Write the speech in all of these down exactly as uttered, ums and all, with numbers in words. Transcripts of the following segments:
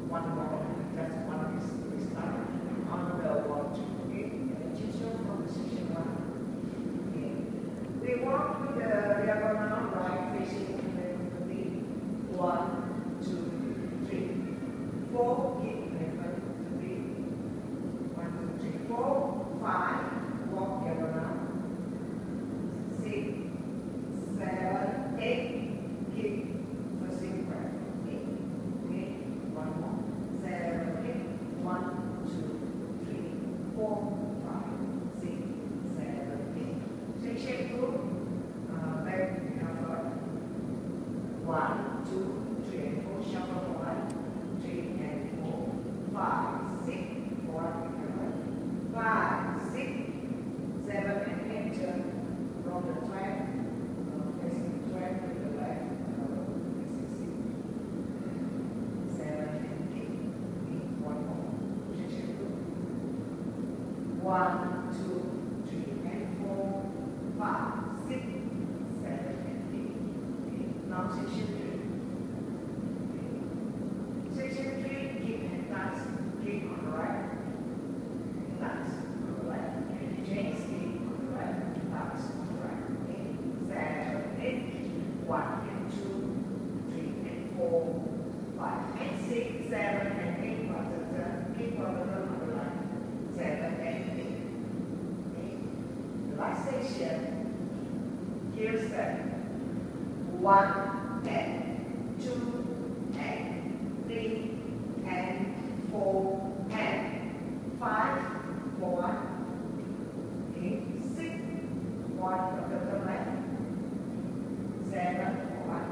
one more, just one is this time on the wall two. Okay, and choose your position one. Okay, we walk with the diagonal right facing the three. One, two, three, four. Keep level three. One, two, three, four, five. Walk diagonal. Six, seven, eight. Keep. Four, five, six, seven, eight. Section two, uh, back we have uh, one, two, three, and four. Shuffle one, three, and four, five, six, four, and five, six, seven, and eight. Turn from the track, uh, facing the track to the left, uh, six, seven, and eight. Eight, one more. Section two. One, two, three, and four, five, six, seven, and eight. Okay. Now section three. Okay. Section three, keep and touch, keep on the right, touch on the left, and change keep on the right, touch on the right. Okay. Seven, eight, one and two, three and four, five and six, seven and eight. One, two, three, keep on the left, on the right, seven and last section, here's that one and two and three and four and five, four, okay, six, one of the left, seven, one,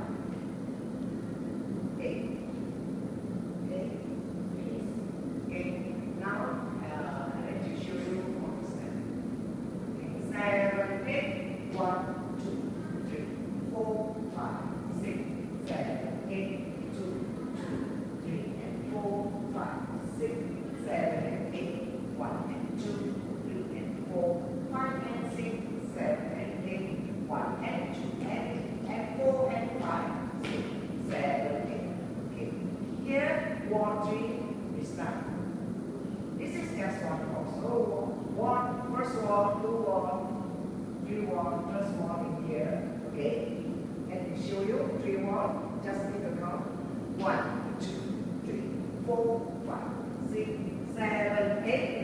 eight, eight, okay, now uh, let me show you one step. Seven, eight, one, two, three, four, five, six, seven, eight, two, two, three, and four, five, six, seven, eight, one, and two, three, and four, five, and six, seven, and eight, one, and two, and and four, and five, six, seven, eight. Okay. Here, one, three is done. This is just one box. So one, first wall, two wall, three wall, first wall in here, okay? And show you three wall, just take the count. One, two, three, four, five, six, seven, eight.